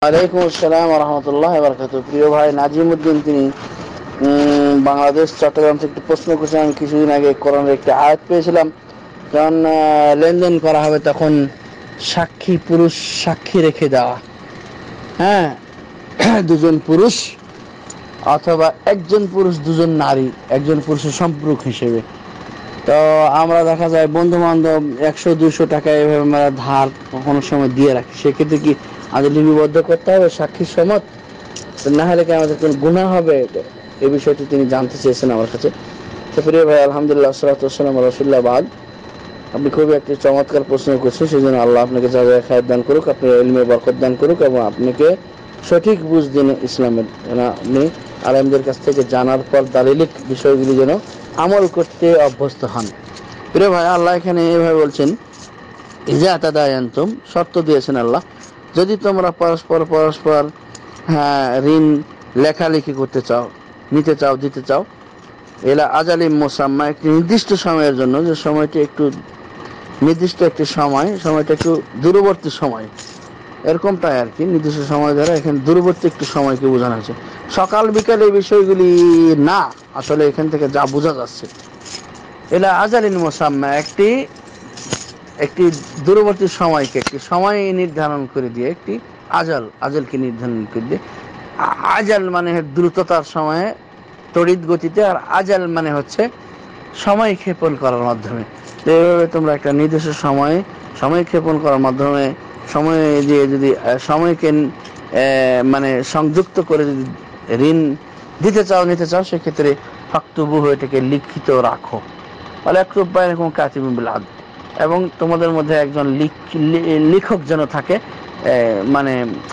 ওয়ালাইকুম আসসালাম ওয়া রাহমাতুল্লাহি ওয়া বারাকাতুহু। প্রিয় ভাই নাজিমউদ্দিন, তিনি বাংলাদেশ চট্টগ্রাম থেকে একটি প্রশ্ন করেছেন। আমি কিছুদিন আগে কোরআনের একটি আয়াত পেয়েছিলাম, যখন লেনদেন করা হবে তখন পুরুষ সাক্ষী রেখে দেওয়া, হ্যাঁ, দুজন পুরুষ অথবা একজন পুরুষ দুজন নারী, একজন পুরুষের সম্পর্ক হিসেবে। তো আমরা দেখা যায় বন্ধু বান্ধব 100-200 টাকা এভাবে আমরা ধার কোনো সময় দিয়ে রাখি, সেক্ষেত্রে কি আমাদের লিপিবদ্ধ করতে হবে সাক্ষীর সমত? না হলে কি আমাদের কোনো গুনাহ হবে? এই বিষয়টি তিনি জানতে চেয়েছেন আমার কাছে। তো প্রিয় ভাই, আলহামদুলিল্লাহ, সালাতু ওয়াসসালামু আলা রাসূলিল্লাহ বাদ। আপনি খুবই একটি চমৎকার প্রশ্ন করছেন, সেই জন্য আল্লাহ আপনাকে জাযায়ে খায়ের দান করুক, আপনার ইলমে বরকত দান করুক এবং আপনাকে সঠিক বুঝ দিন ইসলামের। আপনি আলেমদের কাছ থেকে জানার পর দালিলিক বিষয়গুলি যেন আমল করতে অভ্যস্ত হন। প্রিয় ভাই, আল্লাহ এখানে এভাবে বলছেন, ইজা তাদায়ানতুম, শর্ত দিয়েছেন আল্লাহ, যদি তোমরা পরস্পর ঋণ লেখালেখি করতে চাও, নিতে চাও, দিতে চাও, এলা আজালিম মুসাম্মা, একটি নির্দিষ্ট সময়ের জন্য, যে সময়টি একটু নির্দিষ্ট একটি সময়টা একটু দূরবর্তী সময়, এরকমটাই আর কি। নির্দিষ্ট সময় দ্বারা এখানে দূরবর্তী একটু সময়কে বোঝানো হয়েছে। সকাল বিকাল এই বিষয়গুলি না, আসলে এখান থেকে যা বোঝা যাচ্ছে, এলা আজালিন মুসাম্মা, একটি একটি দূরবর্তী সময়কে, একটি সময় নির্ধারণ করে দিয়ে, একটি আজালকে নির্ধারণ করে দিয়ে। আজাল মানে দ্রুততার সময়ে, তড়িৎ গতিতে, আর আজাল মানে হচ্ছে সময় ক্ষেপণ করার মাধ্যমে। এইভাবে তোমরা একটা নির্দিষ্ট সময় ক্ষেপণ করার মাধ্যমে, সময় দিয়ে যদি সময়কে মানে সংযুক্ত করে যদি ঋণ দিতে চাও, নিতে চাও, সেক্ষেত্রে ফাকতুবু, এটাকে লিখিত রাখো। বলে একটু এরকম কাতিবুল বিল আদল, এবং তোমাদের মধ্যে একজন লেখক যেন থাকে, মানে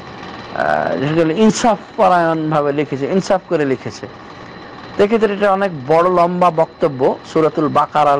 ইনসাফ পরায়ণ ভাবে লিখেছে, ইনসাফ করে লিখেছে। সেক্ষেত্রে এটা অনেক বড় লম্বা বক্তব্য। সূরাতুল বাকারার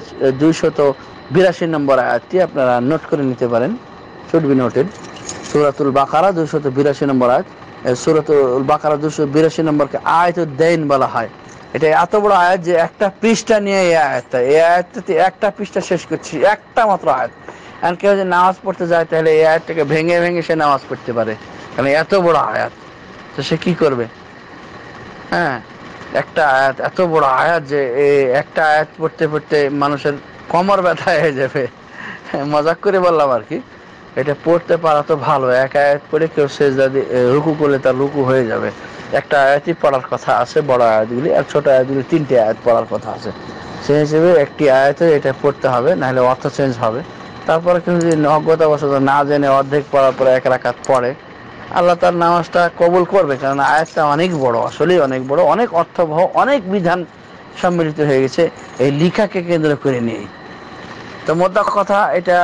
282 নম্বর আয়াতটি আপনারা নোট করে নিতে পারেন, শুড বি নোটেড। সূরাতুল বাকারা 282 নম্বর আয়াত। সূরাতুল বাকারা 282 নম্বরকে আয়াতুদ দাইন বলা হয়। এটা এত বড় আয়াত যে একটা পৃষ্ঠা নিয়ে এই আয়াতটাতে একটা পৃষ্ঠা শেষ করছি, একটা মাত্র আয়াত। আর কেউ যদি নামাজ পড়তে যায়, তাহলে এই আয়াতটাকে ভেঙে ভেঙে সে নামাজ পড়তে পারে, কারণ এত বড় আয়াত। তো সে কি করবে? হ্যাঁ, একটা আয়াত, এত বড় আয়াত যে একটা আয়াত পড়তে পড়তে মানুষের কোমর ব্যথা হয়ে যাবে। মজাক করে বললাম আর কি। এটা পড়তে পারা তো ভালো, এক আয়াত পড়ে কেউ সেজদা দিয়ে রুকু করলে তার রুকু হয়ে যাবে। একটা আয়াতই পড়ার কথা আছে, বড় আয়াতগুলি, আর ছোট আয়াতগুলি 3টে আয়াত পড়ার কথা আছে। সেই হিসেবে একটি আয়াতে এটা পড়তে হবে, নাহলে অর্থ চেঞ্জ হবে। তারপরে কেউ যদি অজ্ঞতাবশত না জেনে অর্ধেক পড়ার পরে এক রাকাত পড়ে, আল্লাহ তার নামাজটা কবুল করবে, কারণ আয়াতটা অনেক বড়, আসলেই অনেক বড়, অনেক অর্থবহ, অনেক বিধান সম্মিলিত হয়ে গেছে এই লিখাকে কেন্দ্র করে নিয়ে। তো মোদ্দা কথা, এটা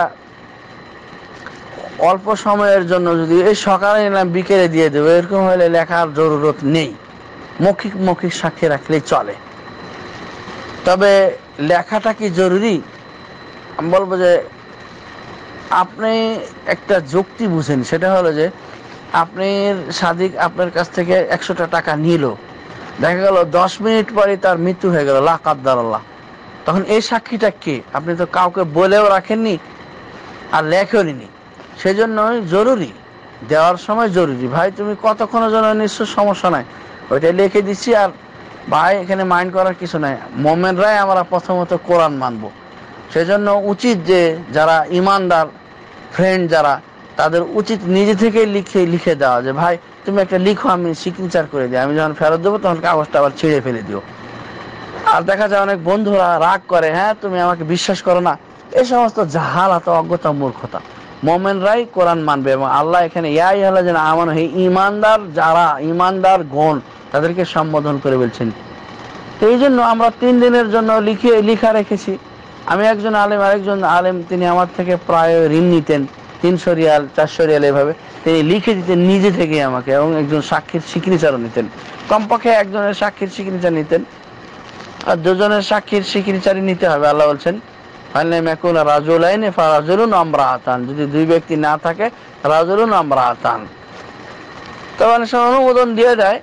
অল্প সময়ের জন্য, যদি এই সকালে নিলাম বিকেলে দিয়ে দেবো, এরকম হলে লেখার জরুরত নেই, মৌখিক সাক্ষী রাখলেই চলে। তবে লেখাটা কি জরুরি? আমি বলবো যে আপনি একটা যুক্তি বুঝেন, সেটা হলো যে আপনি সাদিক আপনার কাছ থেকে 100টা টাকা নিল, দেখা গেল 10 মিনিট পরে তার মৃত্যু হয়ে গেল, লা কাদ্দার আল্লাহ। তখন এই সাক্ষীটা কে? আপনি তো কাউকে বলেও রাখেননি আর লেখেও নি। সেজন্য জরুরি, দেওয়ার সময় জরুরি। ভাই তুমি কতক্ষণের জন্য নিশ্চয়, সমস্যা নাই, ওইটাই লিখে দিচ্ছি। আর ভাই এখানে মাইন্ড করার কিছু নাই, মোমেনরাই আমরা প্রথমত কোরআন মানবো। সেজন্য উচিত যে যারা ইমানদার ফ্রেন্ড যারা, তাদের উচিত নিজে থেকে লিখে দেওয়া, যে ভাই তুমি একটা লিখো, আমি সিগনেচার করে দিই, আমি যখন ফেরত দেবো তখন কাগজটা আবার ছিঁড়ে ফেলে দিও। আর দেখা যায় অনেক বন্ধুরা রাগ করে, হ্যাঁ তুমি আমাকে বিশ্বাস করো না। এই সমস্ত জাহালাত, অজ্ঞতা, মূর্খতা। মোমেনরাই কোরআন মানবে, এবং আল্লাহ এখানে ইয়াই হলো যে আমার ইমানদার যারা, ইমানদার গণ, তাদেরকে সম্বোধন করে বলছেন। এই জন্য আমরা 3 দিনের জন্য লিখা রেখেছি। আমি একজন আলেম, আরেকজন আলেম, তিনি আমার থেকে প্রায় ঋণ নিতেন, 300 রিয়াল 400 রিয়াল এভাবে তিনি লিখে দিতেন নিজে থেকে আমাকে, এবং একজন সাক্ষীর সিগনেচারও নিতেন। কমপক্ষে একজনের সাক্ষীর সিগনেচার নিতেন, আর 2জনের সাক্ষীর সিগনেচারই নিতে হবে। আল্লাহ বলছেন রাজুলাইন ফারাজুলুন আমরাআতান, যদি 2 ব্যক্তি না থাকে, রাজুলুন আমরাআতান। তো অনেক সময় অনুমোদন দিয়ে দেয়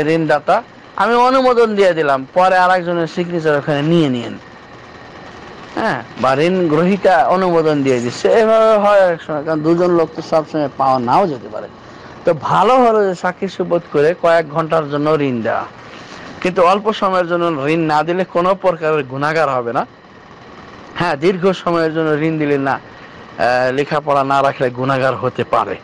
ঋণদাতা, আমি অনুমোদন দিয়ে দিলাম, পরে আরেকজনের সিগনেচার ওখানে নিয়ে নিন। হ্যাঁ, বা ঋণ গ্রহীতা অনুমোদন দিয়ে দিচ্ছে, এভাবে হয় এক সময়, কারণ দুজন লোক তো সবসময় পাওয়া নাও যেতে পারে। তো ভালো হলো যে সাক্ষী সুবোধ করে কয়েক ঘন্টার জন্য ঋণ দেওয়া, কিন্তু অল্প সময়ের জন্য ঋণ না দিলে কোনো প্রকারের গুনাহগার হবে না। হ্যাঁ, দীর্ঘ সময়ের জন্য ঋণ দিলে না, লেখাপড়া না রাখলে গুনাহগার হতে পারে,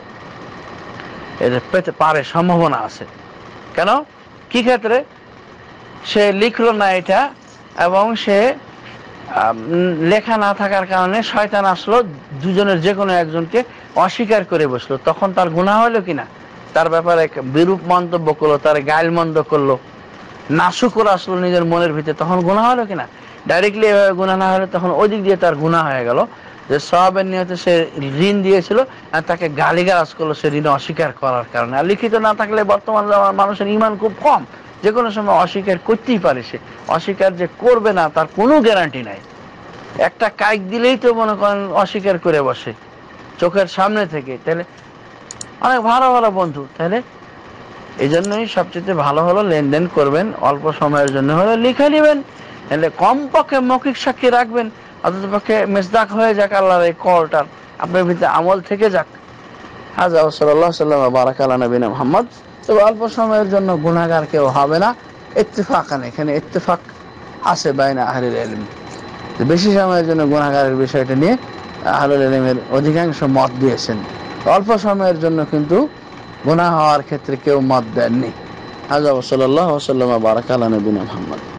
এটা পেতে পারে, সম্ভাবনা আছে। কেন? কি ক্ষেত্রে? সে লিখলো না এটা, এবং সে লেখা না থাকার কারণে শয়তান আসলো, দুজনের যে কোনো একজনকে অস্বীকার করে বসলো, তখন তার গুনাহ হলো কিনা, তার ব্যাপারে বিরূপ মন্তব্য করলো, তার গাইল মন্দ করলো, নাশুকর আসলো নিজের মনের ভিতরে, তখন গুনাহ হলো কিনা? ডাইরেক্টলি এভাবে গুনাহ না হলে তখন ওই দিক দিয়ে তার গুনাহ হয়ে গেল, যে সওয়াবের নিয়তে সে ঋণ দিয়েছিল আর তাকে গালিগালাজ করলো সে ঋণ অস্বীকার করার কারণে। আর লিখিত না থাকলে বর্তমান মানুষের ঈমান খুব কম, যে কোনো সময় অস্বীকার করতেই পারে, সে অস্বীকার যে করবে না তার কোনো গ্যারান্টি নাই। একটা কাইক দিলেই তো মনে করেন অস্বীকার করে বসে চোখের সামনে থেকে, তাহলে অনেক ভালো ভালো বন্ধু। তাহলে এই জন্যই সবচেয়ে ভালো হলো লেনদেন করবেন, অল্প সময়ের জন্য হলে লিখে নেবেন, তাহলে কমপক্ষে মৌখিক সাক্ষী রাখবেন, অথচ পক্ষে মেজদাক হয়ে যাক আল্লাহর এই কলটার, আপনার ভিতরে আমল থেকে যাক। হাজা সাল্লাল্লাহু সাল্লাম বারাক আলা নবিনা মুহাম্মদ। তবে অল্প সময়ের জন্য গুনাহগার কেউ হবে না, ইত্তেফাকান, এখানে ইত্তেফাক আছে বাইনা আহলিল ইলম। বেশি সময়ের জন্য গুনাহগারের বিষয়টা নিয়ে আহলুল ইলমের অধিকাংশ মত দিয়েছেন, অল্প সময়ের জন্য কিন্তু গুনাহ হওয়ার ক্ষেত্রে কেউ মত দেননি। হাজা সাল্লাল্লাহু সাল্লাম বারাক আলা নবিনা মুহাম্মদ।